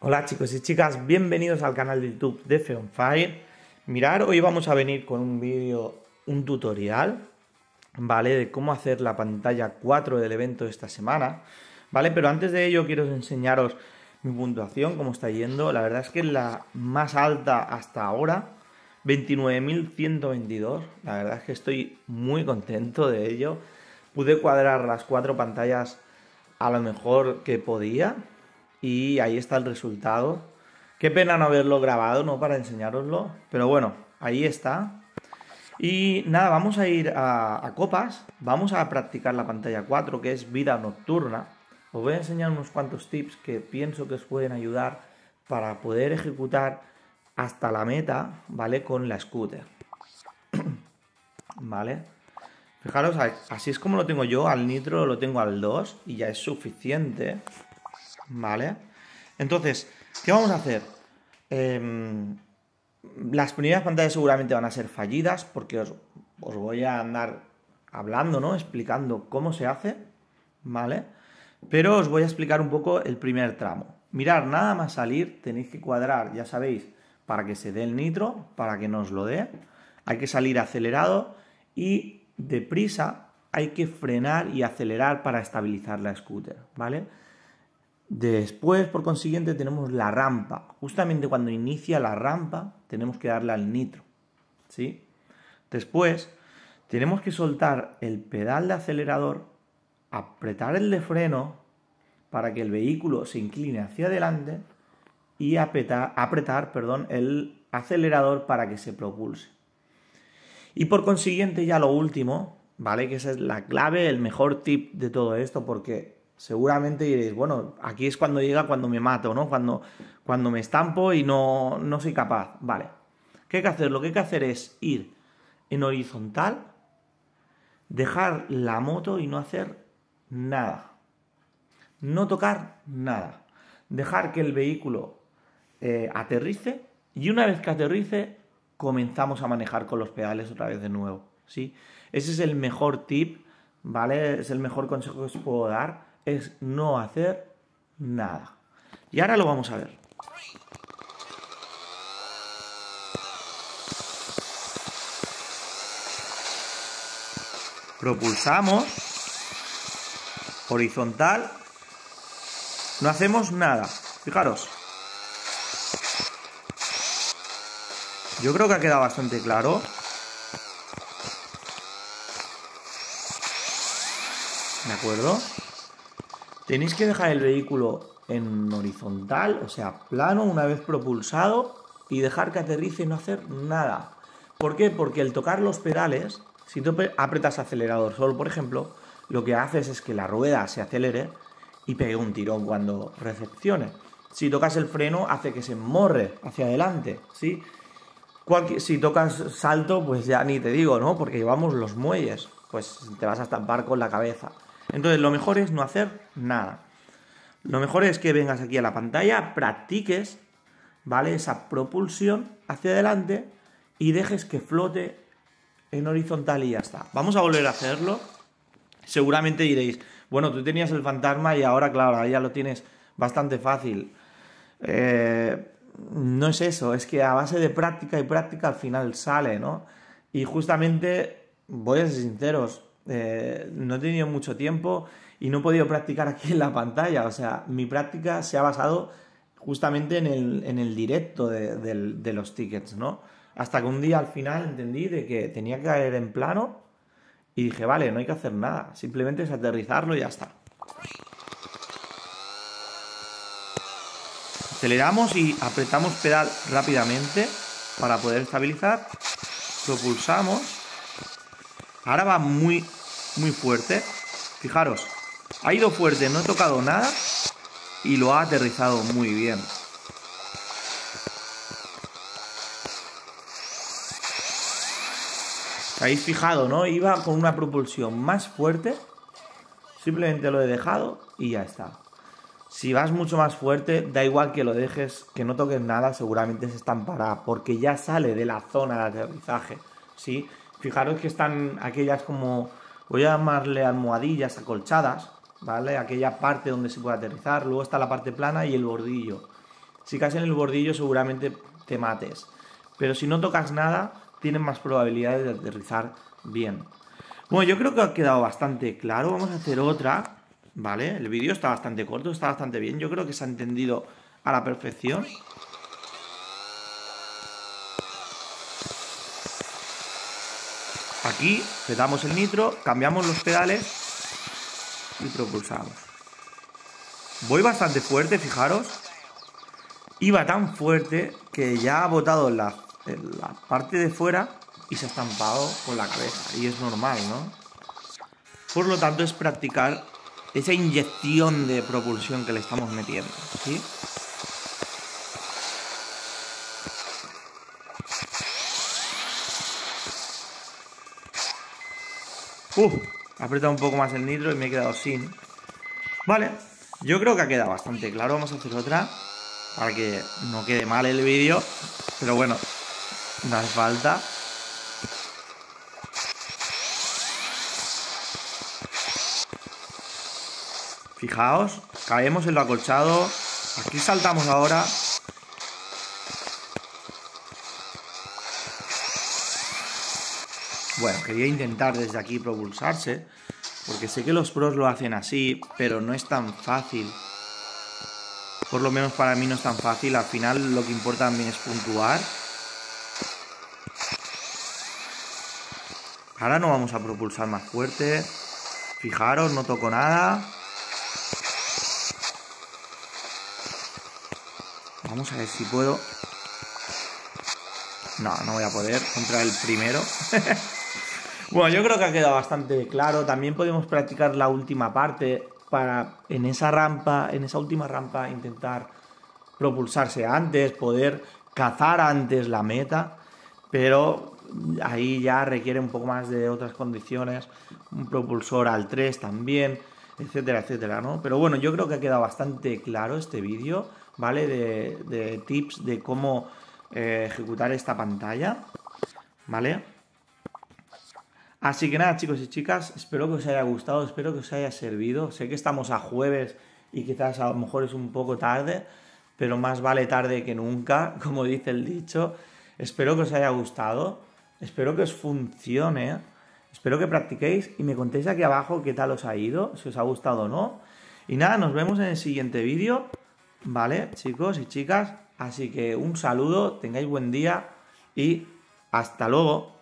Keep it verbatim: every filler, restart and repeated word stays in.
Hola chicos y chicas, bienvenidos al canal de YouTube de FeonFire. Mirad, hoy vamos a venir con un vídeo, un tutorial, ¿vale? De cómo hacer la pantalla cuatro del evento de esta semana, ¿vale? Pero antes de ello quiero enseñaros mi puntuación, cómo está yendo. La verdad es que es la más alta hasta ahora, veintinueve mil ciento veintidós. La verdad es que estoy muy contento de ello. Pude cuadrar las cuatro pantallas a lo mejor que podía. Y ahí está el resultado. Qué pena no haberlo grabado, ¿no? Para enseñároslo. Pero bueno, ahí está. Y nada, vamos a ir a, a copas. Vamos a practicar la pantalla cuatro, que es vida nocturna. Os voy a enseñar unos cuantos tips que pienso que os pueden ayudar para poder ejecutar hasta la meta, ¿vale? Con la scooter. ¿Vale? Fijaros, así es como lo tengo yo. Al nitro lo tengo al dos y ya es suficiente. ¿Vale? Entonces, ¿qué vamos a hacer? Eh, las primeras pantallas seguramente van a ser fallidas porque os, os voy a andar hablando, ¿no? Explicando cómo se hace, ¿vale? Pero os voy a explicar un poco el primer tramo. Mirad, nada más salir tenéis que cuadrar, ya sabéis, para que se dé el nitro, para que nos lo dé. Hay que salir acelerado y deprisa hay que frenar y acelerar para estabilizar la scooter, ¿vale? Después, por consiguiente, tenemos la rampa. Justamente cuando inicia la rampa, tenemos que darle al nitro, ¿sí? Después, tenemos que soltar el pedal de acelerador, apretar el de freno para que el vehículo se incline hacia adelante y apretar, apretar, perdón, el acelerador para que se propulse. Y por consiguiente, ya lo último, ¿vale? Que esa es la clave, el mejor tip de todo esto, porque seguramente diréis, bueno, aquí es cuando llega cuando me mato, ¿no? Cuando, cuando me estampo y no, no soy capaz. Vale. ¿Qué hay que hacer? Lo que hay que hacer es ir en horizontal, dejar la moto y no hacer nada. No tocar nada. Dejar que el vehículo eh, aterrice y una vez que aterrice comenzamos a manejar con los pedales otra vez de nuevo, ¿sí? Ese es el mejor tip, ¿vale? Es el mejor consejo que os puedo dar. Es no hacer nada. Y ahora lo vamos a ver. Propulsamos. Horizontal. No hacemos nada. Fijaros. Yo creo que ha quedado bastante claro. ¿De acuerdo? Tenéis que dejar el vehículo en horizontal, o sea, plano, una vez propulsado, y dejar que aterrice y no hacer nada. ¿Por qué? Porque el tocar los pedales, si tú apretas acelerador solo, por ejemplo, lo que haces es que la rueda se acelere y pegue un tirón cuando recepcione. Si tocas el freno, hace que se morre hacia adelante, ¿sí? Cualquier, si tocas salto, pues ya ni te digo, ¿no? Porque llevamos los muelles, pues te vas a estampar con la cabeza. Entonces lo mejor es no hacer nada. Lo mejor es que vengas aquí a la pantalla, practiques, ¿vale? Esa propulsión hacia adelante y dejes que flote en horizontal y ya está. Vamos a volver a hacerlo. Seguramente diréis, bueno, tú tenías el fantasma y ahora, claro, ahora ya lo tienes bastante fácil. Eh, no es eso, es que a base de práctica y práctica al final sale, ¿no? Y justamente, voy a ser sinceros, Eh, no he tenido mucho tiempo y no he podido practicar aquí en la pantalla. O sea, mi práctica se ha basado justamente en el, en el directo de, de, de los tickets, ¿no? Hasta que un día al final entendí de que tenía que caer en plano y dije, vale, no hay que hacer nada, simplemente es aterrizarlo y ya está. Aceleramos y apretamos pedal rápidamente para poder estabilizar. Propulsamos. Ahora va muy, muy fuerte. Fijaros, ha ido fuerte, no he tocado nada y lo ha aterrizado muy bien. ¿Os habéis fijado, no? Iba con una propulsión más fuerte. Simplemente lo he dejado y ya está. Si vas mucho más fuerte, da igual que lo dejes, que no toques nada, seguramente se estampará, porque ya sale de la zona de aterrizaje, ¿sí? Fijaros que están aquellas como, voy a llamarle almohadillas acolchadas, ¿vale? Aquella parte donde se puede aterrizar, luego está la parte plana y el bordillo. Si caes en el bordillo seguramente te mates. Pero si no tocas nada, tienes más probabilidades de aterrizar bien. Bueno, yo creo que ha quedado bastante claro. Vamos a hacer otra, ¿vale? El vídeo está bastante corto, está bastante bien. Yo creo que se ha entendido a la perfección. Aquí petamos el nitro, cambiamos los pedales y propulsamos. Voy bastante fuerte, fijaros. Iba tan fuerte que ya ha botado en la, en la parte de fuera y se ha estampado con la cabeza. Y es normal, ¿no? Por lo tanto, es practicar esa inyección de propulsión que le estamos metiendo, ¿sí? Uh, he apretado un poco más el nitro y me he quedado sin. Vale, yo creo que ha quedado bastante claro. Vamos a hacer otra para que no quede mal el vídeo. Pero bueno, no hace falta. Fijaos, caemos en lo acolchado. Aquí saltamos ahora. Bueno, quería intentar desde aquí propulsarse, porque sé que los pros lo hacen así, pero no es tan fácil. Por lo menos para mí no es tan fácil. Al final lo que importa también es puntuar. Ahora no vamos a propulsar más fuerte. Fijaros, no toco nada. Vamos a ver si puedo. No, no voy a poder contra el primero. Bueno, yo creo que ha quedado bastante claro. También podemos practicar la última parte para en esa rampa, en esa última rampa, intentar propulsarse antes, poder cazar antes la meta, pero ahí ya requiere un poco más de otras condiciones, un propulsor al tres también, etcétera, etcétera, ¿no? Pero bueno, yo creo que ha quedado bastante claro este vídeo, ¿vale? De, de tips de cómo eh, ejecutar esta pantalla, ¿vale? Así que nada, chicos y chicas, espero que os haya gustado, espero que os haya servido. Sé que estamos a jueves y quizás a lo mejor es un poco tarde, pero más vale tarde que nunca, como dice el dicho. Espero que os haya gustado, espero que os funcione, espero que practiquéis y me contéis aquí abajo qué tal os ha ido, si os ha gustado o no. Y nada, nos vemos en el siguiente vídeo, ¿vale, chicos y chicas? Así que un saludo, tengáis buen día y hasta luego.